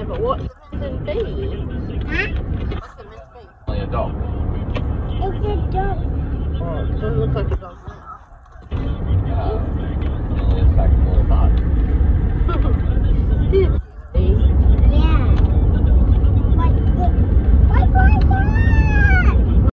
but what's it meant to be? Huh? What's it meant to be? Only a dog. It's a dog. Oh, it doesn't look like a dog.